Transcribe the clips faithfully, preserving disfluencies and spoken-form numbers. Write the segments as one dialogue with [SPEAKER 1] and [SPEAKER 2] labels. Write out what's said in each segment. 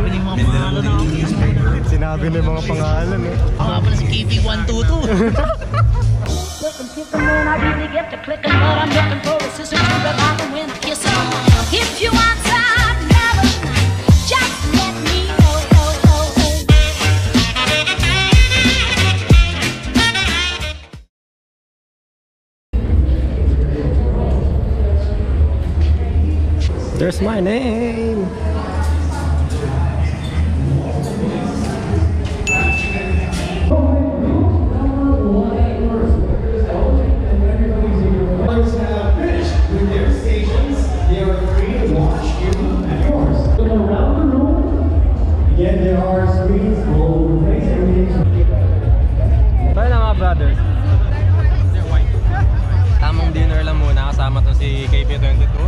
[SPEAKER 1] sinabi ng mga pangalan na ako.
[SPEAKER 2] Sinabi ng mga pangalan eh.
[SPEAKER 1] Ako nga pala si K P one two two.
[SPEAKER 3] I really get to clicking, but I'm looking for a sister to the bottom when I kiss her. If you want some, never just let me know.
[SPEAKER 2] There's my name. Tamang dinner lang muna, kasama to si K P twenty-two.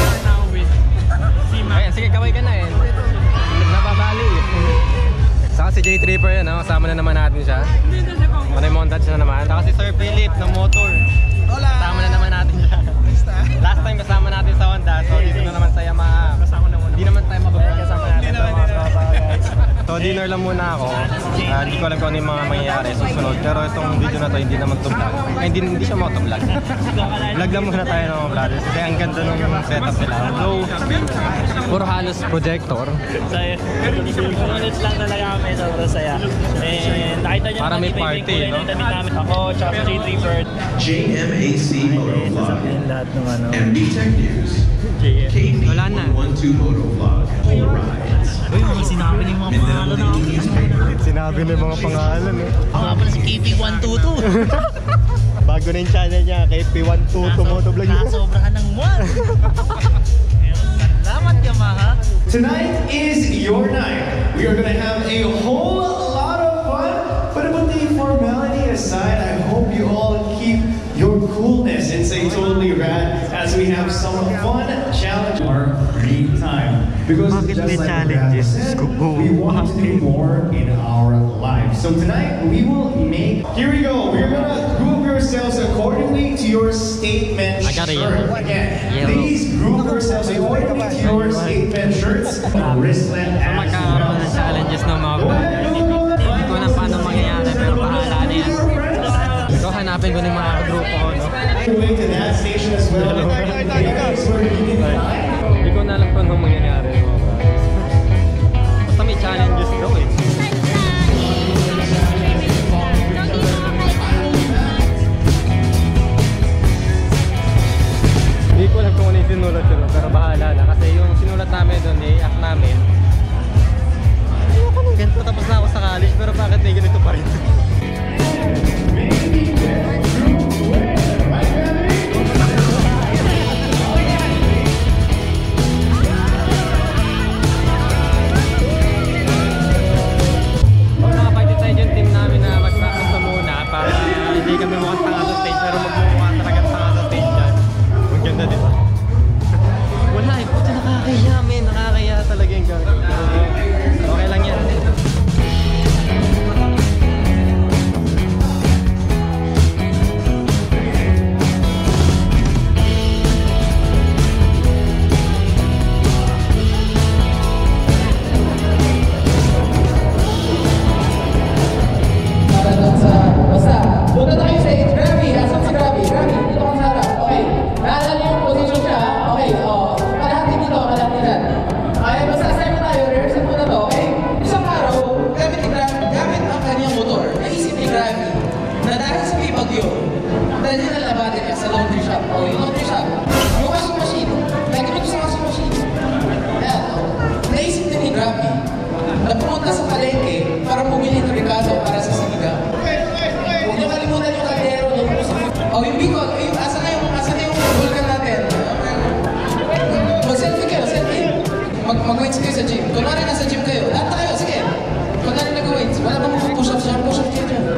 [SPEAKER 2] Ayan, sige, kaway ka na eh. Nababali eh. Saka si J Tripper yan, kasama na naman natin siya. Montage na naman. Saka si Sir Philip ng motor. Kasama na naman natin siya. Last time kasama natin sa Honda, so dito na naman sa Yamaha. Hindi naman tayo mababali kasama natin sa mga tropa, guys. So dinner lang muna ako. Uh, hindi ko alam kung ano yung mga mangyayari susunod. Pero itong video na to hindi naman to vlog. Ay, hindi, hindi siya motovlog. Vlog lang muna tayo ng mga brothers. Kasi ang ganda nung setup nila. So, puro halos projector.
[SPEAKER 1] Saya. Minutes lang talaga kami, sobrang saya. And nakita nyo
[SPEAKER 2] para may party, no?
[SPEAKER 1] Ako, tsaka J Tripper.
[SPEAKER 4] J M A C Motovlog, M D Tech News, K P one one two Motovlog, All Rides.
[SPEAKER 1] Uy, mga sinabi ng mga pangalan na ako.
[SPEAKER 2] Sinabi ng mga pangalan eh.
[SPEAKER 1] Ako nga pala si K P one two two.
[SPEAKER 2] Bago na yung channel niya, K P one two two Motovlog.
[SPEAKER 1] Nakasobrahan ng one. Salamat, Yamaha.
[SPEAKER 5] Tonight is your night. We are going to have a whole lot of fun. But about the formality aside, I hope you all keep your coolness and say totally rad as we have some fun challenge our free time. Because just like Brad said, we want to do more in our lives. So tonight we will make. Here we go. We're gonna group yourselves accordingly to your statement shirt. Again, please group yourselves accordingly to your statement shirts. Wristlet and
[SPEAKER 2] magkakaroon ng challenges ng mga brothers. Hindi ko na paano mangyayari pero bahala na yan. So hanapin ko ng mga grupo ko, no?
[SPEAKER 5] to that station as well.
[SPEAKER 2] Hindi ko na alam kung anong mangyayari. Basta may challenges daw eh. Hindi ko alam kung ano yung sinulat yun, pero bahala na. Kasi yung sinulat namin doon, i-act namin. Ayoko nung ganito, tapos na ako sa college, pero bakit may ganito pa rin? Hindi kami mukhang tanga sa stage, pero magmumukha talaga tanga sa stage dyan. Ang ganda, di ba? Wala eh, puti nakakaya, men. Nakakaya talaga yung gawin. Okay lang yan.
[SPEAKER 6] Punta tayo sa eight. Gravy, asan si Gravy? Gravy, dito ka sa harap. Okay, naalala niyo yung position siya, ha? Okay, o, kalahati dito, kalahati dyan. Okay, basta assignment tayo, rehearsal muna to, okay? Isang araw, gamit ni Gravy, gamit ang kanyang motor, naisip ni Gravy na dahil sa may bagyo, dahil niya nalabatin niya sa laundry shop. O, yung laundry shop, yung washing machine, lagi mo ito sa washing machine. Ayan, o, naisip din ni Gravy na pumunta sa palengke para bumili ng regalo para sa sinigang. Huwag niyo kalimutan yung kaldero, yung puso. O, yung bicol, yung asa na yung, asa na yung vulkan natin. Mag-selfie kayo, selfie. Mag-weights kayo sa gym. Kunwari nasa gym kayo, lahat na kayo, sige. Kunwari nag-weights, wala bang mag-push-up siya, push-up kayo dyan.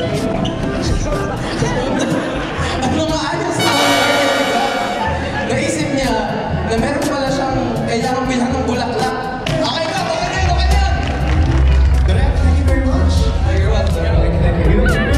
[SPEAKER 6] Ano maayos na? Naisip niya na meron pala siyang kailangang bilhan ng bulaklak. Okay ka, okay kayo, okay na yan.
[SPEAKER 5] Thank you very much.
[SPEAKER 6] You're welcome.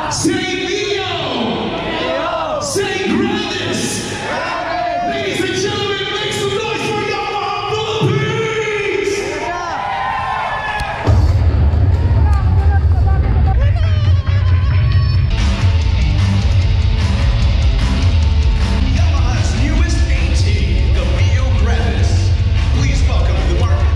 [SPEAKER 5] Say Mio! Say Gravis! Ladies and gentlemen, make some noise for Yamaha Philippines! Yamaha's newest A T, the Mio Gravis. Please welcome to the market.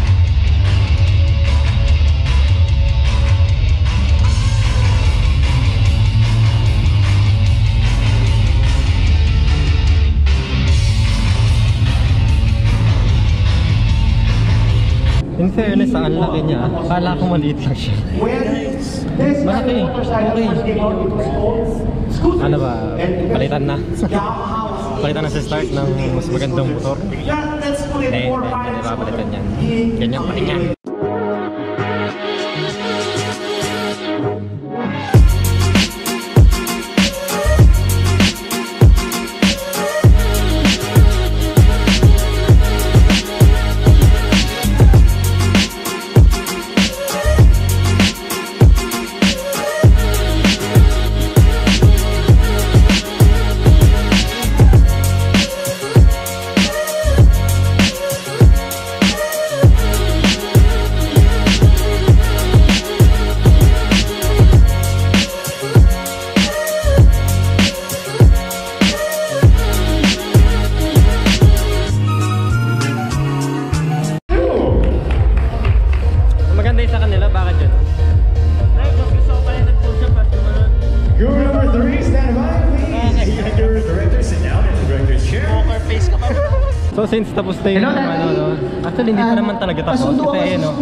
[SPEAKER 2] In fairness, ang laki niya. Akala ko maliit lang siya. Malaki. Okay. Ano ba? Palitan na. Palitan na sa start ng mas magandang motor. Hindi, hindi. Hindi ba palitan yan? Ganyan pa rin yan.
[SPEAKER 5] Guru number three, stand by, please. Your director, sit down in the director's chair.
[SPEAKER 1] Poker face ka pa.
[SPEAKER 2] So since tapos na yung ano, no? Actually hindi pa naman talaga tapos kasi no.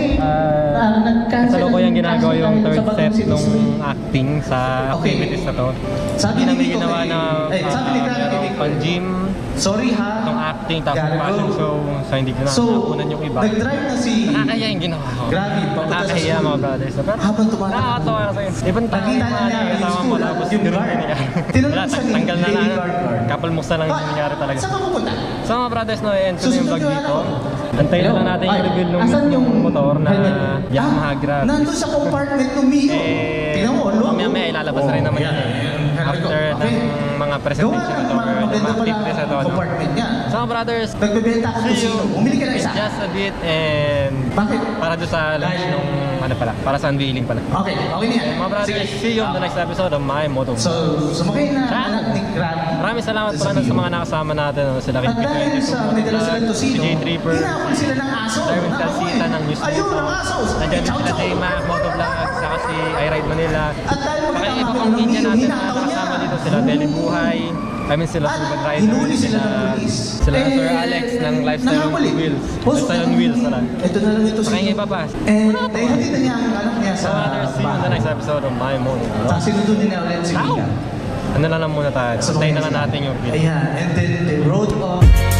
[SPEAKER 2] Ah, kasalo ko yung ginagawa yung third set nung acting sa activities na to. Hindi namin ginawa na uh, pang-gym,
[SPEAKER 5] sorry ha,
[SPEAKER 2] nung acting, tapos fashion show, so hindi ko na nakunan yung iba.
[SPEAKER 5] Nag-drive na si
[SPEAKER 2] Nakakaya yung ginawa ko.
[SPEAKER 5] Grabe,
[SPEAKER 2] Nakakaya mga brothers. Pero nakakatawa kasi. Ibang tao yung mga kasama mo tapos yung ganun din yan. Tanggal na lang. Couple moves na lang yung nangyari talaga.
[SPEAKER 5] Saan ka pupunta?
[SPEAKER 2] So mga brothers, no, end ko na yung vlog dito. Antayin lang natin yung review ng mismong motor na Yamaha Gravis.
[SPEAKER 5] Nandun sa compartment ng Mio.
[SPEAKER 2] Eh, mamaya-maya ilalabas na rin naman yan. After ng mga presentation ito or the activities ito. So mga brothers, see you in just a bit and para doon sa launch nung ano pala, para sa unveiling pala.
[SPEAKER 5] Okay, okay na yan.
[SPEAKER 2] Mga brothers, see you on the next episode of my motovlog.
[SPEAKER 5] So, sumakay na anak ni Gravi.
[SPEAKER 2] Maraming salamat pala sa mga nakasama natin. Sila K twenty-two, si J Tripper, Darwin Calcita ng News Moto. Nandiyan din sila sa Yamaha Motovlog, saka si iRide Manila. Saka yung iba pang media natin na nakasama dito, sila Deli Buhay, I mean sila Suban Rider, sila, sila Sir Alex ng Lifestyle on Wheels. Lifestyle on Wheels na lang. Saka yung iba pa.
[SPEAKER 5] Eh, dahil na niya ang anak niya
[SPEAKER 2] So
[SPEAKER 5] sa
[SPEAKER 2] others, see you on the next episode of my motovlog.
[SPEAKER 5] Tapos sinunod niya ulit si Mika.
[SPEAKER 2] Ano na lang muna tayo. Stay na lang natin yung video.
[SPEAKER 5] Ayan, and then the road of